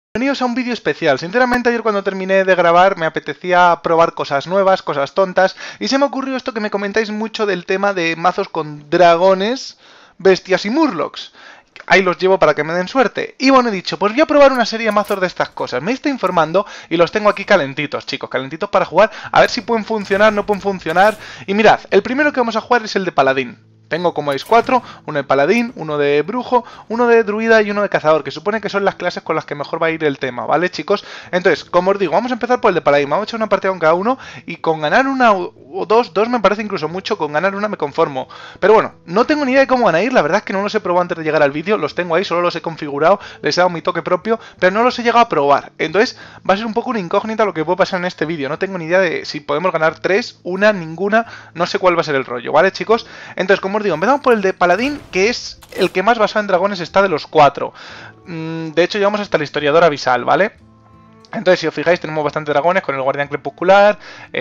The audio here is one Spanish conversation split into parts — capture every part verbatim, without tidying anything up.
Bienvenidos a un vídeo especial. Sinceramente ayer cuando terminé de grabar me apetecía probar cosas nuevas, cosas tontas, y se me ocurrió esto que me comentáis mucho del tema de mazos con dragones, bestias y murlocs. Ahí los llevo para que me den suerte. Y bueno, he dicho, pues voy a probar una serie de mazos de estas cosas. Me estoy informando y los tengo aquí calentitos, chicos, calentitos para jugar, a ver si pueden funcionar, no pueden funcionar. Y mirad, el primero que vamos a jugar es el de paladín. Tengo, como veis, cuatro, uno de paladín, uno de brujo, uno de druida y uno de cazador, que supone que son las clases con las que mejor va a ir el tema, ¿vale, chicos? Entonces, como os digo, vamos a empezar por el de paladín, vamos a echar una partida con cada uno, y con ganar una o dos, dos me parece incluso mucho, con ganar una me conformo. Pero bueno, no tengo ni idea de cómo van a ir, la verdad es que no los he probado antes de llegar al vídeo, los tengo ahí, solo los he configurado, les he dado mi toque propio, pero no los he llegado a probar. Entonces, va a ser un poco una incógnita lo que puede pasar en este vídeo, no tengo ni idea de si podemos ganar tres, una, ninguna, no sé cuál va a ser el rollo, ¿vale, chicos? Entonces, como os digo, empezamos por el de paladín, que es el que más basado en dragones está de los cuatro. Mm, de hecho, llevamos hasta el historiador abisal, ¿vale? Entonces, si os fijáis, tenemos bastantes dragones con el guardián crepuscular,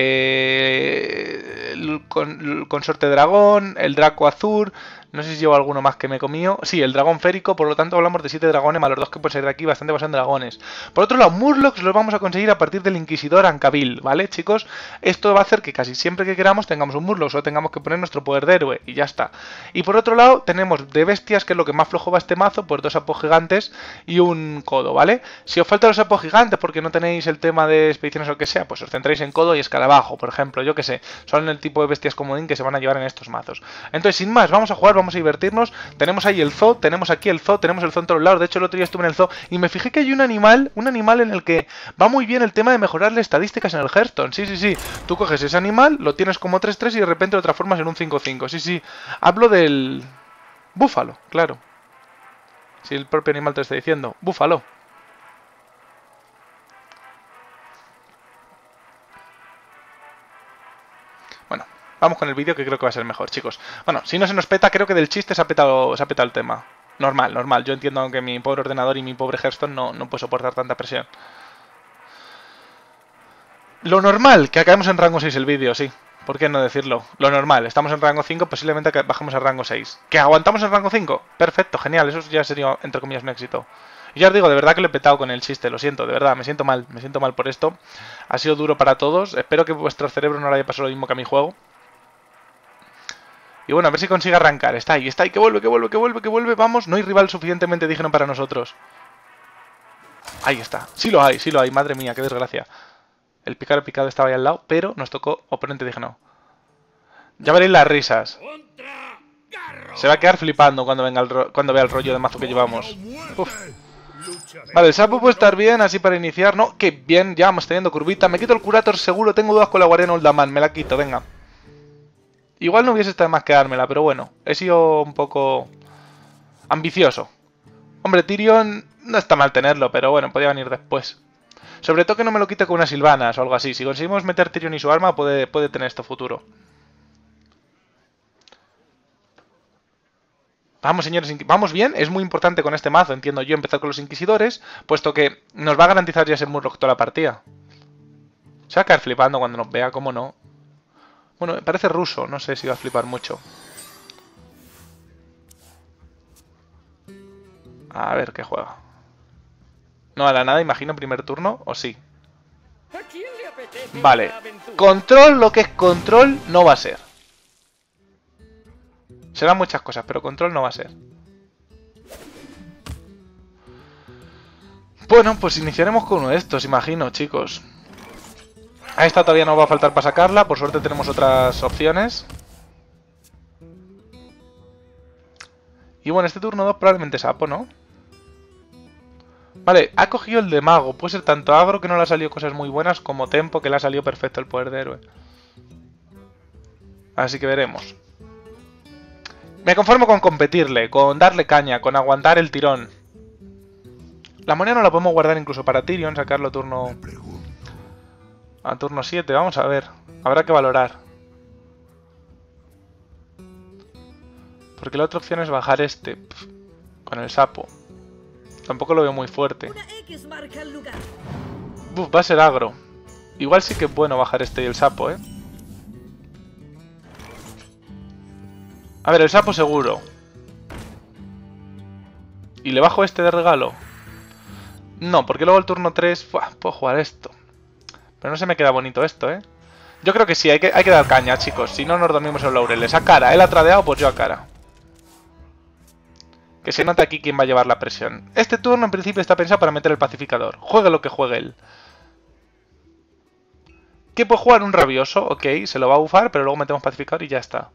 eh, el, con, el consorte dragón, el draco azul. No sé si llevo alguno más que me he comido. Sí, el dragón férico, por lo tanto hablamos de siete dragones, más los dos que pueden salir de aquí, bastante basados en dragones. Por otro lado, murlocs los vamos a conseguir a partir del inquisidor Ancabil, ¿vale, chicos? Esto va a hacer que casi siempre que queramos tengamos un murloc, o tengamos que poner nuestro poder de héroe, y ya está. Y por otro lado, tenemos de bestias, que es lo que más flojo va a este mazo, pues dos apos gigantes y un codo, ¿vale? Si os faltan los apos gigantes porque no tenéis el tema de expediciones o lo que sea, pues os centráis en codo y escarabajo, por ejemplo, yo que sé. Son el tipo de bestias comodín que se van a llevar en estos mazos. Entonces, sin más, vamos a jugar, vamos a divertirnos. Tenemos ahí el zoo, tenemos aquí el zoo, tenemos el zoo en todos lados. De hecho, el otro día estuve en el zoo y me fijé que hay un animal, un animal en el que va muy bien el tema de mejorarle estadísticas en el Hearthstone. Sí, sí, sí. Tú coges ese animal, lo tienes como tres tres y de repente lo transformas en un cinco cinco. Sí, sí. Hablo del búfalo, claro. Si el propio animal te está diciendo, búfalo. Bueno, vamos con el vídeo que creo que va a ser mejor, chicos. Bueno, si no se nos peta, creo que del chiste se ha petado, se ha petado el tema. Normal, normal. Yo entiendo que mi pobre ordenador y mi pobre Hearthstone no, no puede soportar tanta presión. Lo normal, que acabemos en rango seis el vídeo, sí. ¿Por qué no decirlo? Lo normal, estamos en rango cinco, posiblemente bajemos a rango seis. ¿Que aguantamos en rango cinco? Perfecto, genial, eso ya sería, entre comillas, un éxito. Y ya os digo, de verdad que lo he petado con el chiste, lo siento, de verdad, me siento mal, me siento mal por esto. Ha sido duro para todos, espero que vuestro cerebro no le haya pasado lo mismo que a mi juego. Y bueno, a ver si consigue arrancar, está ahí, está ahí, que vuelve, que vuelve, que vuelve, que vuelve, vamos. No hay rival suficientemente digno para nosotros. Ahí está, sí lo hay, sí lo hay, madre mía, qué desgracia. El picaro picado estaba ahí al lado, pero nos tocó oponente digno. Ya veréis las risas. Se va a quedar flipando cuando venga el cuando vea el rollo de mazo que llevamos. Uf. Vale, el sapo puede estar bien, así para iniciar. No, que bien, ya vamos teniendo curvita. Me quito el curator seguro, tengo dudas con la guardiana Uldaman. Me la quito, venga. Igual no hubiese estado más quedármela, pero bueno. He sido un poco ambicioso. Hombre, Tyrion no está mal tenerlo, pero bueno, podía venir después. Sobre todo que no me lo quite con unas silvanas o algo así. Si conseguimos meter Tyrion y su arma, puede, puede tener esto futuro. Vamos, señores, vamos bien. Es muy importante con este mazo, entiendo yo, empezar con los inquisidores, puesto que nos va a garantizar ya ser Murloc toda la partida. Se va a quedar flipando cuando nos vea, cómo no. Bueno, me parece ruso, no sé si va a flipar mucho. A ver qué juega. No, a la nada, imagino, primer turno, o sí. Vale, control, lo que es control, no va a ser. Serán muchas cosas, pero control no va a ser. Bueno, pues iniciaremos con uno de estos, imagino, chicos. A esta todavía nos va a faltar para sacarla. Por suerte tenemos otras opciones. Y bueno, este turno dos probablemente sapo, ¿no? Vale, ha cogido el de mago. Puede ser tanto agro, que no le ha salido cosas muy buenas, como tempo, que le ha salido perfecto el poder de héroe. Así que veremos. Me conformo con competirle, con darle caña, con aguantar el tirón. La moneda no la podemos guardar incluso para Tyrion, sacarlo a turno... A turno siete, vamos a ver. Habrá que valorar. Porque la otra opción es bajar este. Pff, con el sapo. Tampoco lo veo muy fuerte. Uf, va a ser agro. Igual sí que es bueno bajar este y el sapo, ¿eh? A ver, el sapo seguro. Y le bajo este de regalo. No, porque luego el turno tres... Buah, puedo jugar esto. Pero no se me queda bonito esto, ¿eh? Yo creo que sí, hay que, hay que dar caña, chicos. Si no, nos dormimos en los laureles. A cara, él ha tradeado, pues yo a cara. Que se note aquí quién va a llevar la presión. Este turno en principio está pensado para meter el pacificador. Juegue lo que juegue él. ¿Qué puede jugar? Un rabioso, ok, se lo va a bufar, pero luego metemos pacificador y ya está.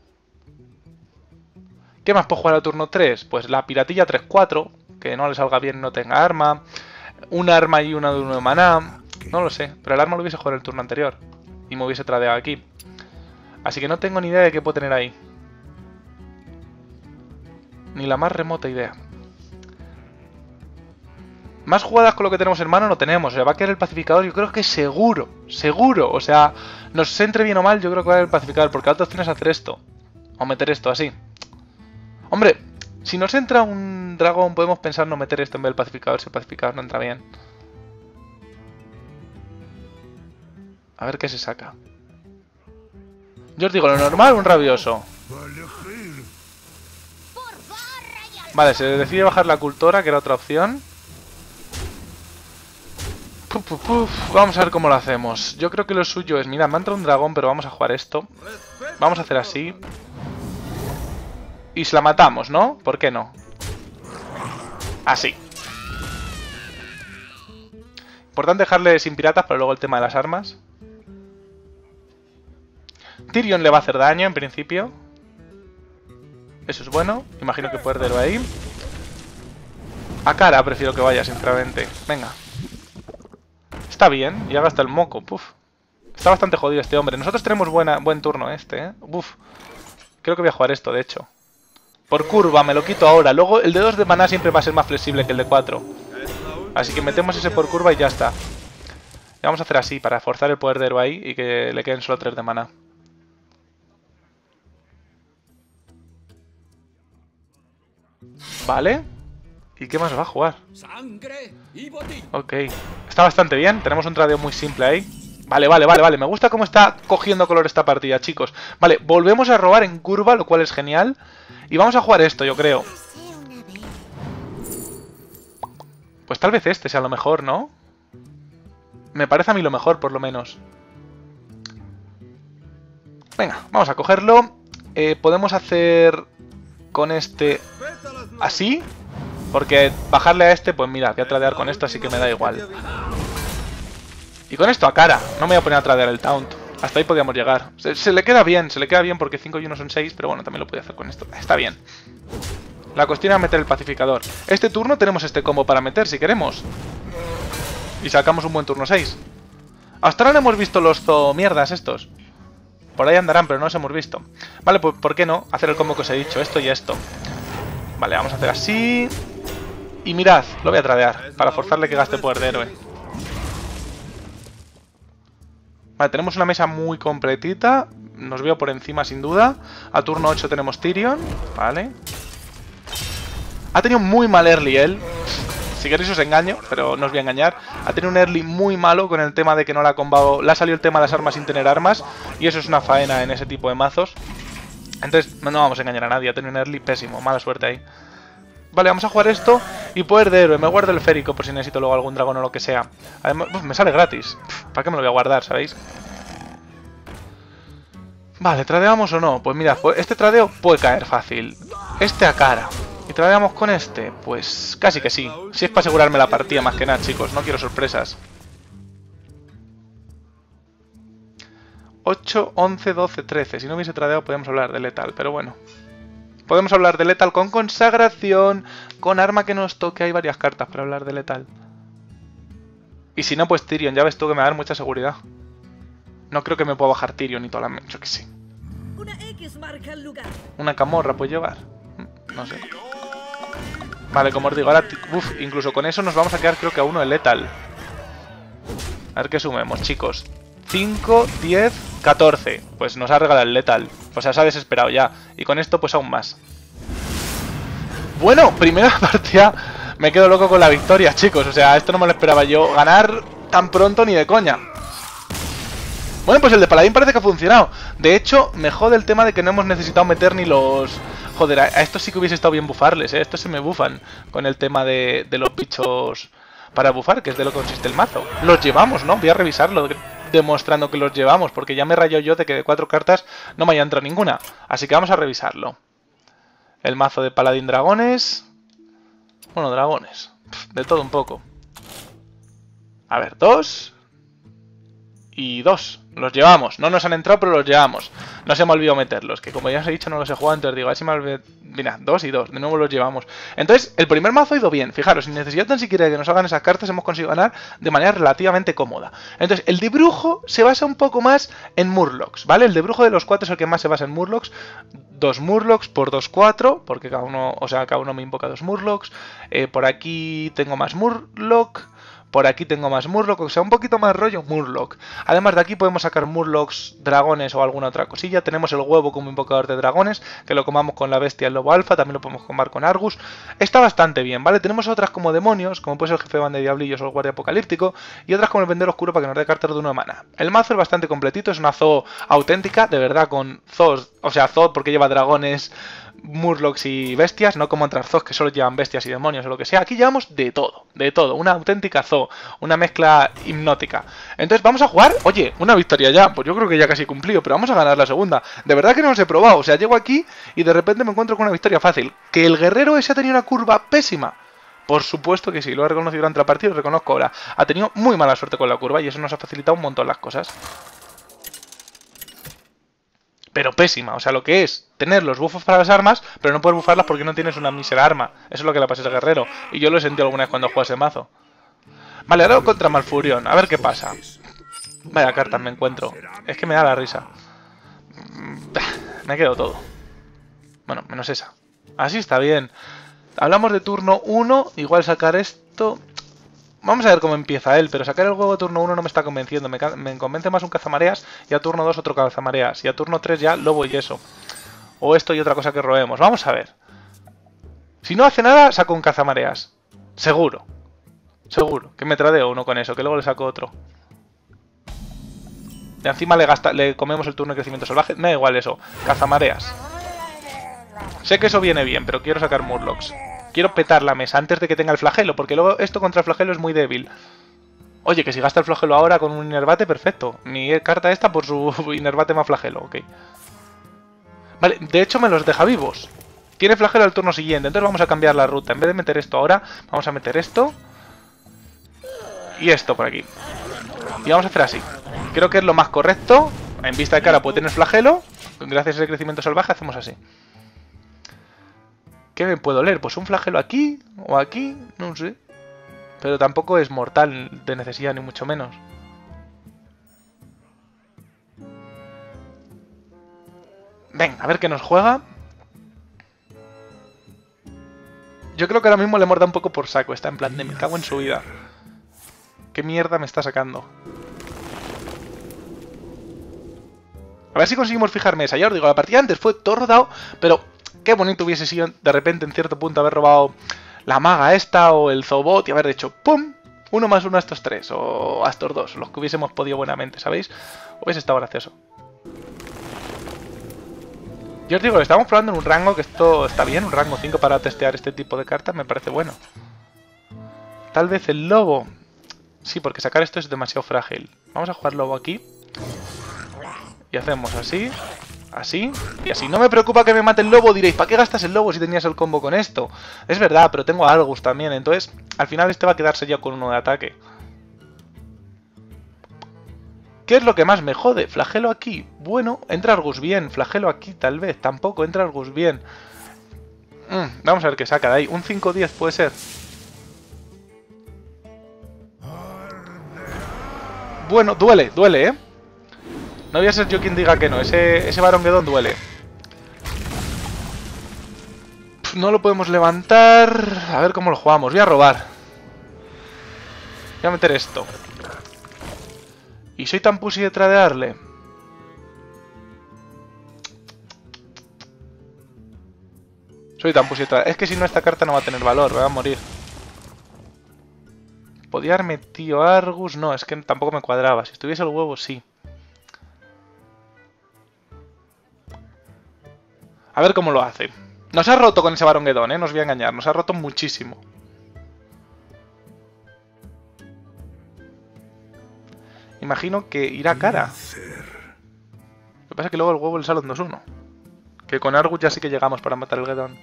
¿Qué más puede jugar al turno tres? Pues la piratilla tres cuatro, que no le salga bien, no tenga arma. Un arma y una de uno de maná. No lo sé, pero el arma lo hubiese jugado en el turno anterior. Y me hubiese tradeado aquí. Así que no tengo ni idea de qué puedo tener ahí. Ni la más remota idea. Más jugadas con lo que tenemos en mano no tenemos. O sea, va a quedar el pacificador, yo creo que seguro. Seguro. O sea, nos entre bien o mal, yo creo que va a quedar el pacificador. Porque la otra opción es hacer esto. O meter esto así. Hombre, si nos entra un dragón, podemos pensar no meter esto en vez del pacificador. Si el pacificador no entra bien. A ver qué se saca. Yo os digo, lo normal, un rabioso. Vale, se decide bajar la cultora, que era otra opción. Puf, puf, puf. Vamos a ver cómo lo hacemos. Yo creo que lo suyo es... Mira, me ha entrado un dragón, pero vamos a jugar esto. Vamos a hacer así. Y se la matamos, ¿no? ¿Por qué no? Así. Importante dejarle sin piratas, pero luego el tema de las armas. Tyrion le va a hacer daño, en principio. Eso es bueno. Imagino que puede perderlo ahí. A cara prefiero que vaya, sinceramente. Venga. Está bien. Y haga hasta el moco. Puf. Está bastante jodido este hombre. Nosotros tenemos buena, buen turno este, ¿eh? Uf. Creo que voy a jugar esto, de hecho. Por curva, me lo quito ahora. Luego el de dos de maná siempre va a ser más flexible que el de cuatro. Así que metemos ese por curva y ya está. Y vamos a hacer así, para forzar el poder de héroe ahí y que le queden solo tres de maná. Vale. ¿Y qué más va a jugar? Ok. Está bastante bien. Tenemos un tradeo muy simple ahí. Vale, vale, vale, vale. Me gusta cómo está cogiendo color esta partida, chicos. Vale, volvemos a robar en curva, lo cual es genial. Y vamos a jugar esto, yo creo. Pues tal vez este sea lo mejor, ¿no? Me parece a mí lo mejor, por lo menos. Venga, vamos a cogerlo. Eh, podemos hacer con este así. Porque bajarle a este, pues mira, voy a tradear con esto, así que me da igual. Y con esto a cara. No me voy a poner a tradear el taunt. Hasta ahí podíamos llegar. Se, se le queda bien, se le queda bien porque cinco y uno son seis, pero bueno, también lo podía hacer con esto. Está bien. La cuestión es meter el pacificador. Este turno tenemos este combo para meter, si queremos. Y sacamos un buen turno seis. Hasta ahora no hemos visto los zo mierdas estos. Por ahí andarán, pero no los hemos visto. Vale, pues ¿por qué no? Hacer el combo que os he dicho, esto y esto. Vale, vamos a hacer así. Y mirad, lo voy a tradear para forzarle que gaste poder de héroe. Vale, tenemos una mesa muy completita. Nos veo por encima sin duda. A turno ocho tenemos Tyrion. Vale. Ha tenido muy mal early él. Si queréis os engaño, pero no os voy a engañar. Ha tenido un early muy malo con el tema de que no le ha combado. Le ha salido el tema de las armas sin tener armas. Y eso es una faena en ese tipo de mazos. Entonces no vamos a engañar a nadie. Ha tenido un early pésimo. Mala suerte ahí. Vale, vamos a jugar esto. Y poder de héroe. Me guardo el férico por si necesito luego algún dragón o lo que sea. Además, uf, me sale gratis. ¿Para qué me lo voy a guardar, sabéis? Vale, ¿tradeamos o no? Pues mira, este tradeo puede caer fácil. Este a cara. ¿Y tradeamos con este? Pues casi que sí. Si es para asegurarme la partida más que nada, chicos. No quiero sorpresas. ocho, once, doce, trece. Si no hubiese tradeado podemos hablar de letal, pero bueno. Podemos hablar de letal con consagración, con arma que nos toque. Hay varias cartas para hablar de letal. Y si no, pues Tyrion. Ya ves tú que me va a dar mucha seguridad. No creo que me pueda bajar Tyrion y toda la... Yo que sé. Una X marca el lugar. Una camorra puede llevar. No sé. Vale, como os digo, ahora... Uf, incluso con eso nos vamos a quedar creo que a uno de letal. A ver qué sumemos, chicos. cinco, diez, catorce. Pues nos ha regalado el letal. O sea, se ha desesperado ya. Y con esto pues aún más. Bueno, primera partida. Me quedo loco con la victoria, chicos. O sea, esto no me lo esperaba yo. Ganar tan pronto ni de coña. Bueno, pues el de Paladín parece que ha funcionado. De hecho, me jode el tema de que no hemos necesitado meter ni los... Joder, a estos sí que hubiese estado bien bufarles, ¿eh? Estos se me bufan con el tema de, de los bichos para bufar, que es de lo que consiste el mazo. Los llevamos, ¿no? Voy a revisarlo, demostrando que los llevamos, porque ya me rayo yo de que de cuatro cartas no me haya entrado ninguna. Así que vamos a revisarlo. El mazo de Paladín Dragones. Bueno, dragones. Pff, de todo un poco. A ver, dos. Y dos. Los llevamos. No nos han entrado, pero los llevamos. No se me olvidó meterlos, que como ya os he dicho no los he jugado, entonces digo, a ver si me olvidé. Mira, dos y dos. De nuevo los llevamos. Entonces, el primer mazo ha ido bien. Fijaros, sin necesidad tan siquiera de que nos hagan esas cartas, hemos conseguido ganar de manera relativamente cómoda. Entonces, el de brujo se basa un poco más en Murlocs, ¿vale? El de brujo de los cuatro es el que más se basa en Murlocs. Dos Murlocs por dos, cuatro, porque cada uno, o sea, cada uno me invoca dos Murlocs. Eh, por aquí tengo más Murloc. Por aquí tengo más Murloc, o sea, un poquito más rollo Murloc. Además de aquí podemos sacar Murlocs, dragones o alguna otra cosilla. Tenemos el huevo como invocador de dragones, que lo comamos con la bestia el lobo alfa, también lo podemos comer con Argus. Está bastante bien, ¿vale? Tenemos otras como demonios, como puede ser el jefe de banda de diablillos o el guardia apocalíptico, y otras como el vendedor oscuro para que nos dé cartas de una mana. El mazo es bastante completito, es una zoo auténtica, de verdad, con zoos, o sea, zoo porque lleva dragones, Murlocs y bestias, no como otras zoos que solo llevan bestias y demonios o lo que sea. Aquí llevamos de todo, de todo, una auténtica zoo, una mezcla hipnótica. Entonces vamos a jugar, oye, una victoria ya, pues yo creo que ya casi he cumplido, pero vamos a ganar la segunda. De verdad que no los he probado, o sea, llego aquí y de repente me encuentro con una victoria fácil. ¿Que el guerrero ese ha tenido una curva pésima? Por supuesto que sí, lo he reconocido durante la partida y lo reconozco ahora. Ha tenido muy mala suerte con la curva y eso nos ha facilitado un montón las cosas. Pero pésima, o sea, lo que es tener los buffos para las armas, pero no poder bufarlas porque no tienes una mísera arma. Eso es lo que le pasa a ese guerrero, y yo lo he sentido alguna vez cuando juego ese mazo. Vale, ahora contra Malfurion, a ver qué pasa. Vaya cartas me encuentro, es que me da la risa. Me ha quedado todo. Bueno, menos esa. Así está bien. Hablamos de turno uno, igual sacar esto... Vamos a ver cómo empieza él, pero sacar el huevo a turno uno no me está convenciendo. Me, me convence más un cazamareas y a turno dos otro cazamareas. Y a turno tres ya lobo y eso. O esto y otra cosa que roemos. Vamos a ver. Si no hace nada, saco un cazamareas. Seguro. Seguro. Que me tradeo uno con eso, que luego le saco otro. Y encima le, gasta, le comemos el turno de crecimiento salvaje. Me da igual eso. Cazamareas. Sé que eso viene bien, pero quiero sacar Murlocs. Quiero petar la mesa antes de que tenga el flagelo, porque luego esto contra el flagelo es muy débil. Oye, que si gasta el flagelo ahora con un inerbate, perfecto. Mi carta esta por su inerbate más flagelo, ok. Vale, de hecho me los deja vivos. Tiene flagelo al turno siguiente, entonces vamos a cambiar la ruta. En vez de meter esto ahora, vamos a meter esto. Y esto por aquí. Y vamos a hacer así. Creo que es lo más correcto. En vista de cara puede tener flagelo. Gracias a ese crecimiento salvaje hacemos así. ¿Qué me puedo leer? Pues un flagelo aquí o aquí, no sé. Pero tampoco es mortal de necesidad, ni mucho menos. Ven, a ver qué nos juega. Yo creo que ahora mismo le morda un poco por saco. Está en plan de me cago en su vida. ¿Qué mierda me está sacando? A ver si conseguimos fijar mesa. Ya os digo, la partida antes fue todo rodado, pero... Qué bonito hubiese sido de repente en cierto punto haber robado la maga esta o el Zobot y haber hecho ¡pum! Uno más uno a estos tres o a estos dos, los que hubiésemos podido buenamente, ¿sabéis? Hubiese estado gracioso. Yo os digo, estamos probando en un rango que esto está bien, un rango cinco para testear este tipo de cartas me parece bueno. Tal vez el lobo. Sí, porque sacar esto es demasiado frágil. Vamos a jugar lobo aquí. Y hacemos así... Así, y así. No me preocupa que me mate el lobo, diréis, ¿para qué gastas el lobo si tenías el combo con esto? Es verdad, pero tengo a Argus también, entonces al final este va a quedarse ya con uno de ataque. ¿Qué es lo que más me jode? Flagelo aquí. Bueno, entra Argus bien. Flagelo aquí tal vez. Tampoco entra Argus bien. Mm, vamos a ver qué saca de ahí. Un cinco diez puede ser. Bueno, duele, duele, ¿eh? No voy a ser yo quien diga que no. Ese, ese Baronguedón duele. Pff, no lo podemos levantar. A ver cómo lo jugamos. Voy a robar. Voy a meter esto. Y soy tan pussy de tradearle. Soy tan pussy de tradearle. Es que si no esta carta no va a tener valor. Va a morir. Podía haber metido Argus. No, es que tampoco me cuadraba. Si estuviese el huevo, sí. A ver cómo lo hace. Nos ha roto con ese Baronguedón, ¿eh? No os voy a engañar. Nos ha roto muchísimo. imagino que irá cara. Lo que pasa es que luego el huevo le sale un dos uno. Que con Argus ya sí que llegamos para matar el Gedón.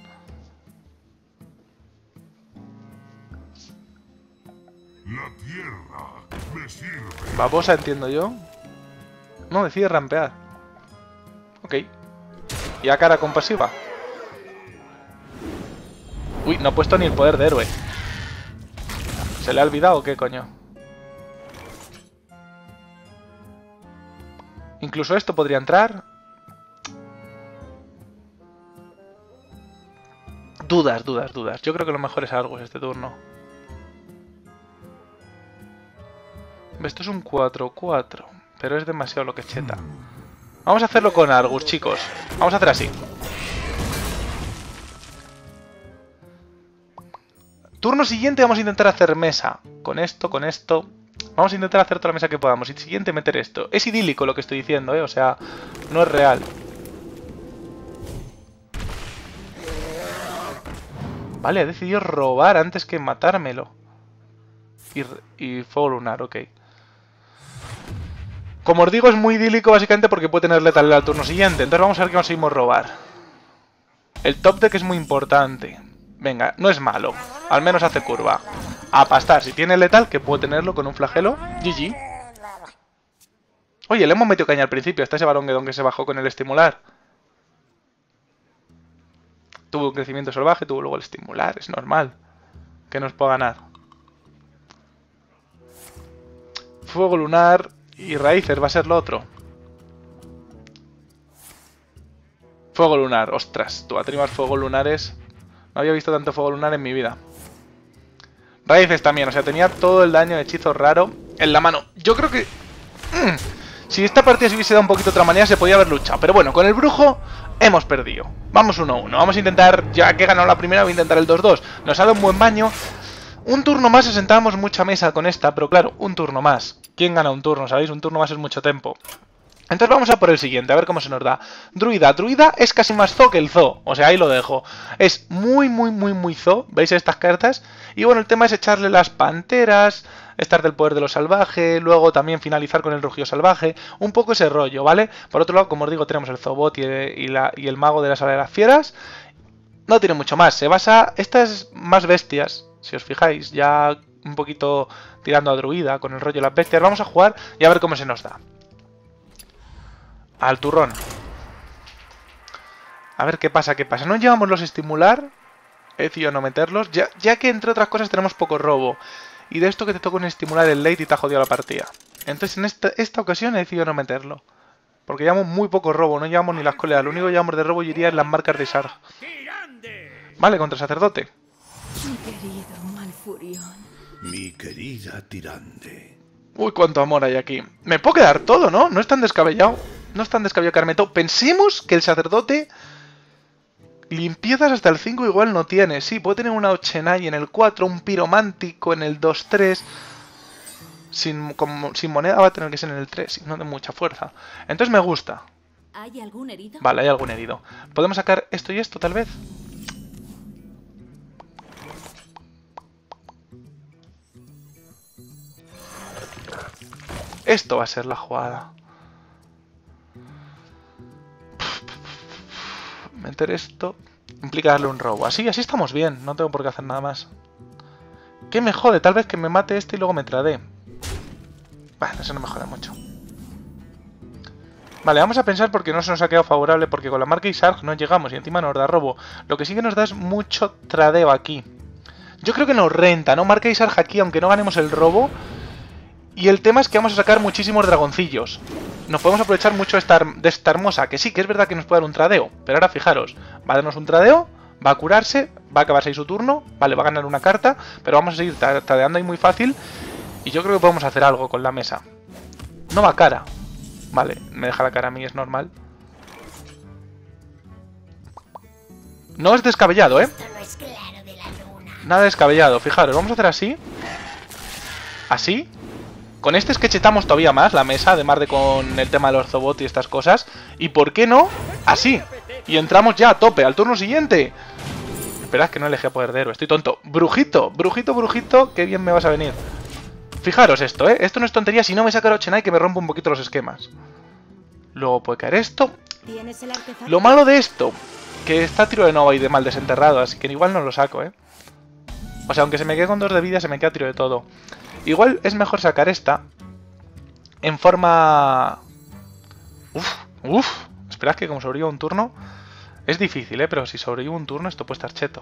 La tierra me sirve. Babosa, entiendo yo. No, decide rampear. Ok. Y a cara compasiva. Uy, no ha puesto ni el poder de héroe. ¿Se le ha olvidado o qué coño? Incluso esto podría entrar. Dudas, dudas, dudas. Yo creo que lo mejor es Argus este turno. Esto es un cuatro cuatro, pero es demasiado lo que cheta. Vamos a hacerlo con Argus, chicos. Vamos a hacer así. Turno siguiente vamos a intentar hacer mesa. Con esto, con esto. Vamos a intentar hacer toda la mesa que podamos. Y siguiente meter esto. Es idílico lo que estoy diciendo, ¿eh? O sea, no es real. Vale, ha decidido robar antes que matármelo. Y, y fuego lunar, ok. Como os digo, es muy idílico básicamente porque puede tener letalidad al turno siguiente. Entonces vamos a ver qué conseguimos robar. El top deck es muy importante. Venga, no es malo. Al menos hace curva. A pastar. Si tiene letal, que puede tenerlo con un flagelo. G G. Oye, le hemos metido caña al principio. Está ese varón Gedón que se bajó con el estimular. Tuvo un crecimiento salvaje, tuvo luego el estimular. Es normal que nos pueda ganar. Fuego lunar y raíces va a ser lo otro. Fuego lunar. Ostras, tú atrimas fuego lunares. No había visto tanto fuego lunar en mi vida. Raíces también, o sea, tenía todo el daño de hechizo raro en la mano. Yo creo que... Mmm, si esta partida se hubiese dado un poquito de otra manera, se podía haber luchado. Pero bueno, con el brujo hemos perdido. Vamos uno a uno. Vamos a intentar, ya que he ganado la primera, voy a intentar el dos dos. Nos ha dado un buen baño. Un turno más, asentábamos mucha mesa con esta, pero claro, un turno más. ¿Quién gana un turno? ¿Sabéis? Un turno más es mucho tiempo. Entonces vamos a por el siguiente, a ver cómo se nos da. Druida. Druida es casi más zoo que el zoo. O sea, ahí lo dejo. Es muy, muy, muy, muy zoo. ¿Veis estas cartas? Y bueno, el tema es echarle las panteras, estar del poder de lo salvaje, luego también finalizar con el rugio salvaje. Un poco ese rollo, ¿vale? Por otro lado, como os digo, tenemos el Zobot y el, y la, y el mago de la sala de las fieras. No tiene mucho más. Se basa... Estas más bestias, si os fijáis, ya un poquito tirando a druida con el rollo de las bestias. Vamos a jugar y a ver cómo se nos da. Al turrón. A ver qué pasa, qué pasa. No llevamos los estimular. He decidido no meterlos. Ya, ya que entre otras cosas tenemos poco robo. Y de esto que te toca un estimular el late y te ha jodido la partida. Entonces en esta, esta ocasión he decidido no meterlo. Porque llevamos muy poco robo. No llevamos ni las coleas. Lo único que llevamos de robo yo iría en las marcas de Sarg. Vale, contra el sacerdote. Mi querido Malfurion. Mi querida Tirande. Uy, cuánto amor hay aquí. Me puedo quedar todo, ¿no? No es tan descabellado. No es tan descabellado quedarme todo. Pensemos que el sacerdote... Limpiezas hasta el cinco igual no tiene. Sí, puede tener una Ochenai en el cuatro, un piromántico en el dos tres. Sin, como, sin moneda va a tener que ser en el tres, y no de mucha fuerza. Entonces me gusta. ¿Hay algún herido? Vale, hay algún herido. ¿Podemos sacar esto y esto, tal vez? Esto va a ser la jugada. Meter esto implica darle un robo. Así, así estamos bien. No tengo por qué hacer nada más. ¿Qué me jode? Tal vez que me mate este y luego me trade. Bueno, eso no me jode mucho. Vale, vamos a pensar porque no se nos ha quedado favorable. Porque con la marca y Sarg no llegamos y encima nos da robo. Lo que sí que nos da es mucho tradeo aquí. Yo creo que nos renta, ¿no? Marca y Sarg aquí, aunque no ganemos el robo. Y el tema es que vamos a sacar muchísimos dragoncillos. Nos podemos aprovechar mucho de esta, de esta hermosa, que sí, que es verdad que nos puede dar un tradeo. Pero ahora fijaros, va a darnos un tradeo, va a curarse, va a acabarse ahí su turno, vale, va a ganar una carta, pero vamos a seguir tradeando ahí muy fácil. Y yo creo que podemos hacer algo con la mesa. No va cara. Vale, me deja la cara a mí, es normal. No es descabellado, ¿eh? Nada descabellado, fijaros, vamos a hacer así. Así. Con este es que chetamos todavía más la mesa, además de con el tema de los Zobot y estas cosas. ¿Y por qué no? Así. Y entramos ya a tope, al turno siguiente. Esperad que no elegí a poder de héroe, estoy tonto. Brujito, brujito, brujito, qué bien me vas a venir. Fijaros esto, ¿eh? Esto no es tontería si no me saca el Ochenai que me rompe un poquito los esquemas. Luego puede caer esto. ¿Tienes el artefacto? Lo malo de esto, que está tiro de nova y de mal desenterrado, así que igual no lo saco, ¿eh? O sea, aunque se me quede con dos de vida, se me queda tiro de todo. Igual es mejor sacar esta en forma... Uf, uf. Esperad que como sobreviva un turno... Es difícil, ¿eh? Pero si sobrevivo un turno esto puede estar cheto.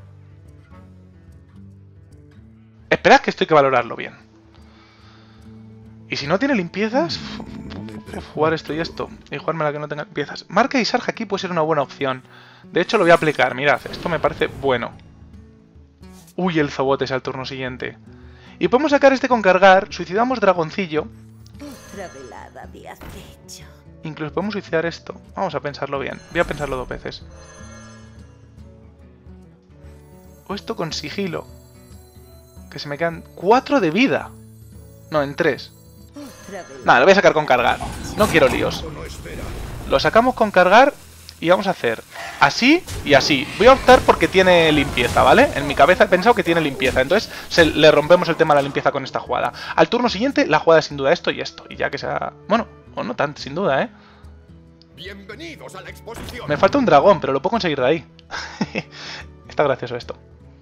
Esperad que esto hay que valorarlo bien. Y si no tiene limpiezas... Uf, jugar esto y esto. Y jugarme la que no tenga limpiezas. Marca y Sarja aquí puede ser una buena opción. De hecho lo voy a aplicar. Mirad, esto me parece bueno. Uy, el Zobotes al turno siguiente. Y podemos sacar este con cargar. Suicidamos Dragoncillo. Otra velada de acecho. Incluso podemos suicidar esto. Vamos a pensarlo bien. Voy a pensarlo dos veces. O esto con sigilo. Que se me quedan cuatro de vida. No, en tres. Nada, lo voy a sacar con cargar. No quiero líos. Lo sacamos con cargar y vamos a hacer así y así. Voy a optar porque tiene limpieza, ¿vale? En mi cabeza he pensado que tiene limpieza. Entonces se, le rompemos el tema de la limpieza con esta jugada. Al turno siguiente la jugada es sin duda esto y esto. Y ya que sea... Bueno, o no tanto, sin duda, ¿eh? Bienvenidos a la exposición. Me falta un dragón, pero lo puedo conseguir de ahí. Está gracioso esto.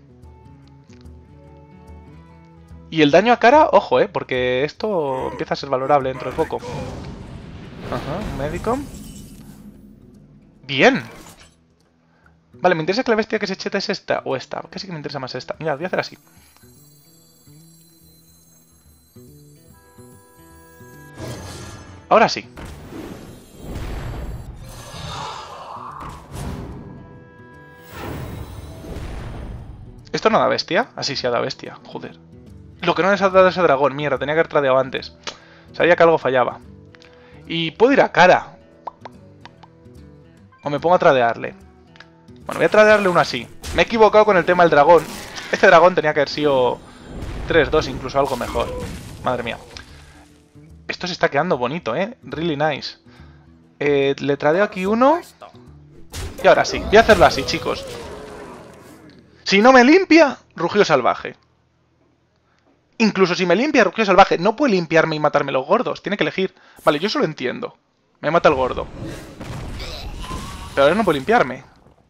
Y el daño a cara, ojo, ¿eh? Porque esto empieza a ser valorable dentro de poco. Ajá, un médico. Bien. Vale, me interesa que la bestia que se cheta es esta o esta. Casi que me interesa más esta. Mirad, voy a hacer así. Ahora sí. ¿Esto no da bestia? Así sí ha dado bestia, joder. Lo que no les ha dado ese dragón, mierda, tenía que haber tradeado antes. Sabía que algo fallaba. Y puedo ir a cara. O me pongo a tradearle. Bueno, voy a tradearle uno así. Me he equivocado con el tema del dragón. Este dragón tenía que haber sido tres dos, incluso algo mejor. Madre mía. Esto se está quedando bonito, ¿eh? Really nice. Eh, le tradeo aquí uno. Y ahora sí, voy a hacerlo así, chicos. Si no me limpia, Rugido Salvaje. Incluso si me limpia Rugido Salvaje, no puede limpiarme y matarme los gordos. Tiene que elegir. Vale, yo eso lo entiendo. Me mata el gordo. Pero ahora no puede limpiarme.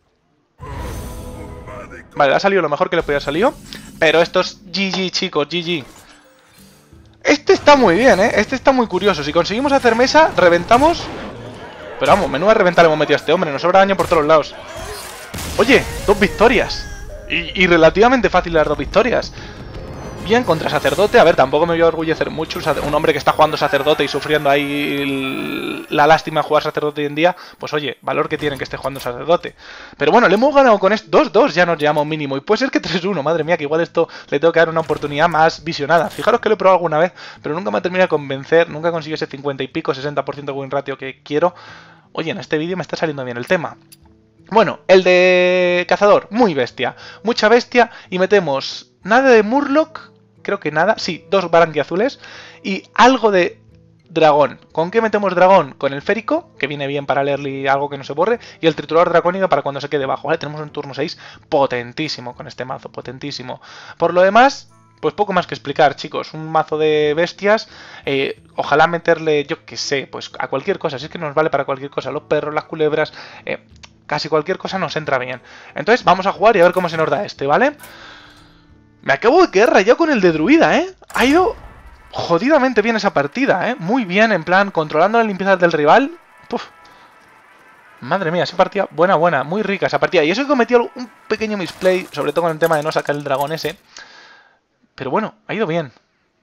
Vale, le ha salido lo mejor que le podía haber salido. Pero esto es G G, chicos, G G. Este está muy bien, ¿eh? Este está muy curioso. Si conseguimos hacer mesa, reventamos. Pero vamos, menuda reventar le hemos metido a este hombre. Nos sobra daño por todos lados. Oye, dos victorias. Y, y relativamente fácil las dos victorias. Bien, contra Sacerdote. A ver, tampoco me voy a orgullecer mucho. Un hombre que está jugando Sacerdote y sufriendo ahí el, la lástima de jugar Sacerdote hoy en día. Pues oye, valor que tienen que esté jugando Sacerdote. Pero bueno, le hemos ganado con esto. dos dos ya nos llevamos mínimo. Y puede ser que tres uno. Madre mía, que igual esto le tengo que dar una oportunidad más visionada. Fijaros que lo he probado alguna vez, pero nunca me ha terminado de convencer. Nunca consigo ese cincuenta y pico, sesenta por ciento win ratio que quiero. Oye, en este vídeo me está saliendo bien el tema. Bueno, el de Cazador, muy bestia. Mucha bestia. Y metemos nada de Murloc. Creo que nada, sí, dos branquiazules y algo de dragón. ¿Con qué metemos dragón? Con el férico, que viene bien para leerle algo que no se borre, y el triturador dracónico para cuando se quede bajo, ¿vale? Tenemos un turno seis potentísimo con este mazo, potentísimo. Por lo demás, pues poco más que explicar, chicos. Un mazo de bestias, eh, ojalá meterle, yo qué sé, pues a cualquier cosa, si es que nos vale para cualquier cosa, los perros, las culebras, eh, casi cualquier cosa nos entra bien. Entonces vamos a jugar y a ver cómo se nos da este, ¿vale? Me acabo de quedar rayado con el de druida, ¿eh? Ha ido jodidamente bien esa partida, ¿eh? Muy bien, en plan, controlando las limpiezas del rival. Puf. Madre mía, esa partida, buena, buena, muy rica esa partida. Y eso he cometido un pequeño misplay, sobre todo con el tema de no sacar el dragón ese. Pero bueno, ha ido bien.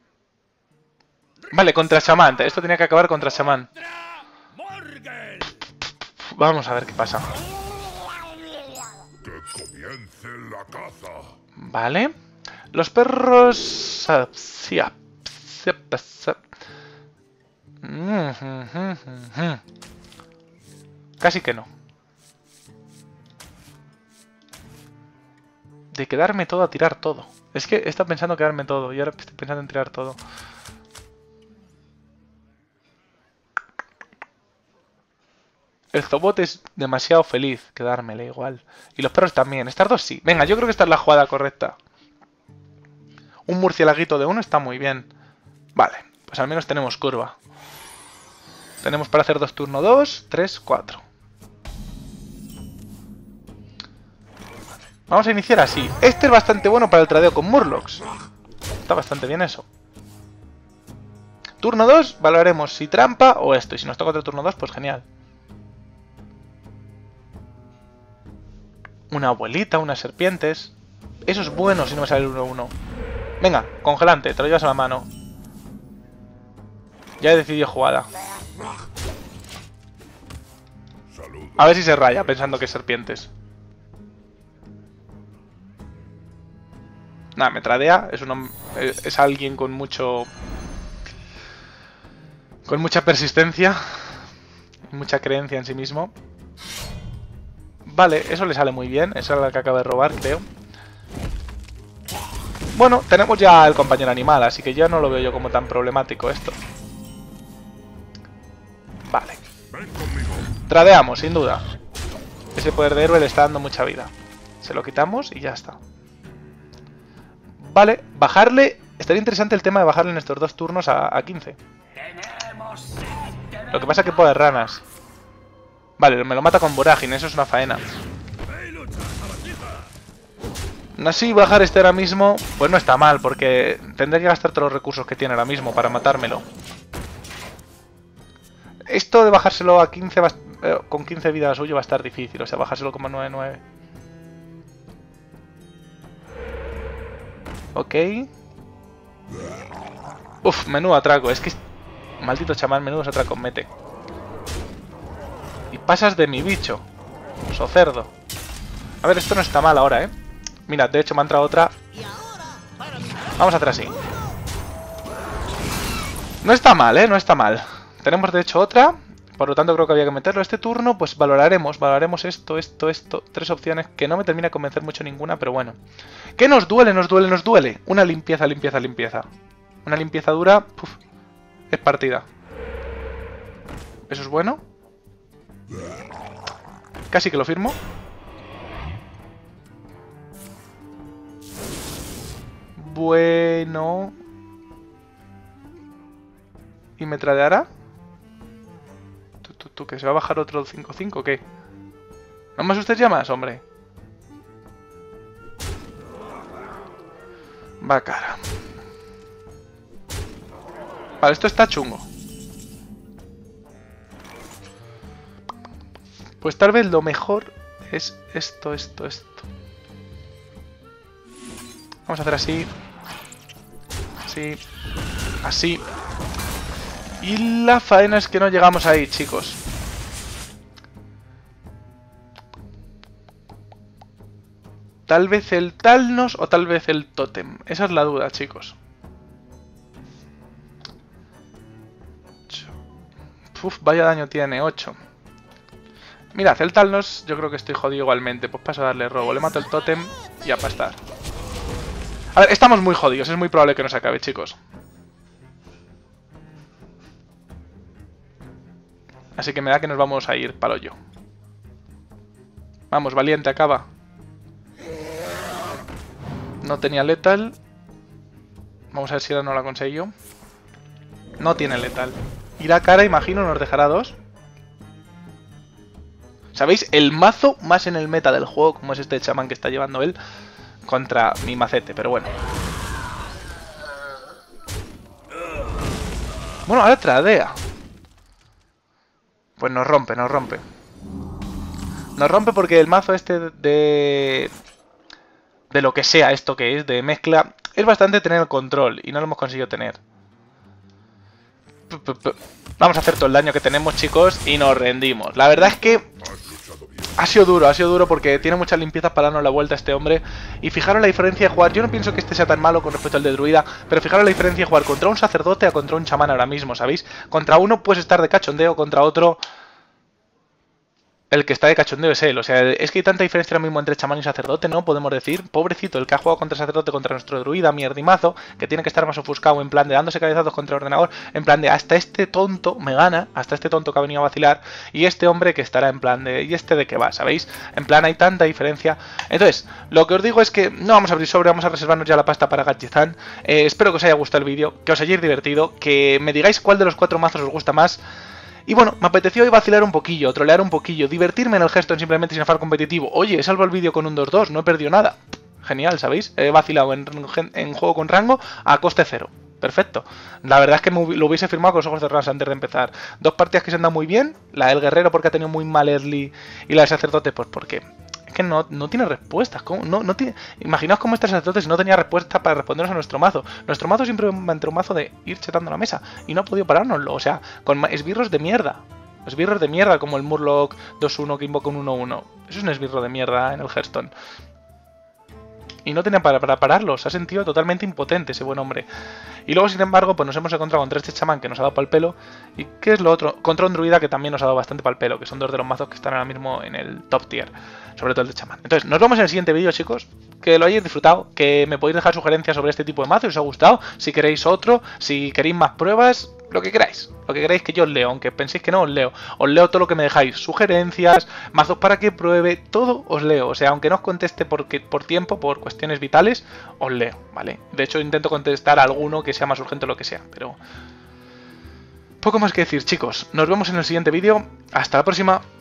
Vale, contra Shaman. Esto tenía que acabar contra Shaman. Vamos a ver qué pasa. Que comience la caza. Vale. Los perros... Casi que no. De quedarme todo a tirar todo. Es que he estado pensando quedarme todo y ahora estoy pensando en tirar todo. El Zobote es demasiado feliz quedármele igual. Y los perros también. Estas dos sí. Venga, yo creo que esta es la jugada correcta. Un murcielaguito de uno está muy bien. Vale, pues al menos tenemos curva. Tenemos para hacer dos turno dos, tres, cuatro. Vamos a iniciar así. Este es bastante bueno para el tradeo con Murlocs. Está bastante bien eso. Turno dos, valoraremos si trampa o esto. Y si nos toca otro turno dos, pues genial. Una abuelita, unas serpientes. Eso es bueno si no me sale el uno uno. Venga, congelante, te lo llevas a la mano. Ya he decidido jugada. A ver si se raya pensando que es serpientes. Nada, me tradea. Es, un, es alguien con mucho... Con mucha persistencia. Mucha creencia en sí mismo. Vale, eso le sale muy bien. Esa es la que acaba de robar, creo. Bueno, tenemos ya el compañero animal, así que ya no lo veo yo como tan problemático esto. Vale. Tradeamos, sin duda. Ese poder de héroe le está dando mucha vida. Se lo quitamos y ya está. Vale, bajarle... Estaría interesante el tema de bajarle en estos dos turnos a, a quince. Lo que pasa es que puede ranas. Vale, me lo mata con Voragine, eso es una faena. Así bajar este ahora mismo, pues no está mal, porque tendré que gastar todos los recursos que tiene ahora mismo para matármelo. Esto de bajárselo a quince va, eh, con quince vidas suyo va a estar difícil, o sea, bajárselo como nueve nueve. Ok. Uf, menudo atraco, es que... Maldito chamán, menudo atraco mete. Y pasas de mi bicho. So cerdo. A ver, esto no está mal ahora, ¿eh? Mira, de hecho me ha entrado otra. Vamos a hacer así. No está mal, ¿eh? No está mal. Tenemos de hecho otra. Por lo tanto creo que había que meterlo. Este turno pues valoraremos. Valoraremos esto, esto, esto. Tres opciones que no me termina de convencer mucho ninguna, pero bueno. ¿Qué nos duele? Nos duele, nos duele. Una limpieza, limpieza, limpieza. Una limpieza dura. Puf, es partida. Eso es bueno. Casi que lo firmo. Bueno. ¿Y me tradeará? ¿Tú, tú, tú, que se va a bajar otro cinco cinco o qué? ¿No me asustes ya más, hombre? Va cara. Vale, esto está chungo. Pues tal vez lo mejor es esto, esto, esto. Vamos a hacer así. Así. Así. Y la faena es que no llegamos ahí, chicos. Tal vez el Talnos o tal vez el Tótem. Esa es la duda, chicos. Uf, vaya daño tiene, ocho. Mirad, el Talnos yo creo que estoy jodido igualmente. Pues paso a darle robo. Le mato el Tótem y a pastar. A ver, estamos muy jodidos. Es muy probable que nos acabe, chicos. Así que me da que nos vamos a ir pa'l hoyo. Vamos, valiente, acaba. No tenía letal. Vamos a ver si ahora no la consiguió. No tiene letal. Y la cara, imagino, nos dejará dos. ¿Sabéis? El mazo más en el meta del juego, como es este chamán que está llevando él, contra mi macete, pero bueno. Bueno, ahora tradea. Pues nos rompe, nos rompe. Nos rompe porque el mazo este de... De lo que sea esto que es, de mezcla, es bastante tener control y no lo hemos conseguido tener. Vamos a hacer todo el daño que tenemos, chicos, y nos rendimos. La verdad es que ha sido duro, ha sido duro porque tiene muchas limpiezas para darnos la vuelta a este hombre. Y fijaros la diferencia de jugar. Yo no pienso que este sea tan malo con respecto al de druida, pero fijaros la diferencia de jugar contra un sacerdote a contra un chamán ahora mismo, ¿sabéis? Contra uno puedes estar de cachondeo, contra otro... el que está de cachondeo es él. O sea, es que hay tanta diferencia ahora mismo entre chamán y sacerdote, ¿no? Podemos decir, pobrecito, el que ha jugado contra sacerdote, contra nuestro druida, mierdimazo, que tiene que estar más ofuscado, en plan de dándose cabezazos contra el ordenador, en plan de hasta este tonto me gana, hasta este tonto que ha venido a vacilar, y este hombre que estará en plan de, ¿y este de qué va? ¿Sabéis? En plan, hay tanta diferencia. Entonces, lo que os digo es que no vamos a abrir sobre, vamos a reservarnos ya la pasta para Gadgetzan. Eh, espero que os haya gustado el vídeo, que os hayáis divertido, que me digáis cuál de los cuatro mazos os gusta más. Y bueno, me apeteció hoy vacilar un poquillo, trolear un poquillo, divertirme en el Hearthstone simplemente sin afán competitivo. Oye, he salvado el vídeo con un dos dos, no he perdido nada. Genial, ¿sabéis? He vacilado en, en juego con rango a coste cero. Perfecto. La verdad es que me, lo hubiese firmado con los ojos cerrados antes de empezar. Dos partidas que se han dado muy bien. La del guerrero porque ha tenido muy mal early. Y la del sacerdote pues porque... Es que no, no tiene respuestas. ¿Cómo? No, no tiene... Imaginaos cómo este sacerdote si no tenía respuesta para respondernos a nuestro mazo. Nuestro mazo siempre va a entrar un mazo de ir chetando la mesa. Y no ha podido parárnoslo. O sea, con esbirros de mierda. Esbirros de mierda como el Murloc dos uno que invoca un uno uno. Eso es un esbirro de mierda en el Hearthstone. Y no tenía para, para pararlo. Se ha sentido totalmente impotente ese buen hombre. Y luego, sin embargo, pues nos hemos encontrado contra este chamán que nos ha dado pa'l pelo. ¿Y qué es lo otro? Contra un druida que también nos ha dado bastante pa'l pelo. Que son dos de los mazos que están ahora mismo en el top tier. Sobre todo el de chamán. Entonces, nos vemos en el siguiente vídeo, chicos. Que lo hayáis disfrutado. Que me podéis dejar sugerencias sobre este tipo de mazo si os ha gustado. Si queréis otro. Si queréis más pruebas. Lo que queráis. Lo que queráis que yo os leo. Aunque penséis que no, os leo. Os leo todo lo que me dejáis. Sugerencias. Mazos para que pruebe. Todo os leo. O sea, aunque no os conteste por, por tiempo. Por cuestiones vitales. Os leo. ¿Vale? De hecho, intento contestar a alguno que sea más urgente o lo que sea. Pero... poco más que decir, chicos. Nos vemos en el siguiente vídeo. Hasta la próxima.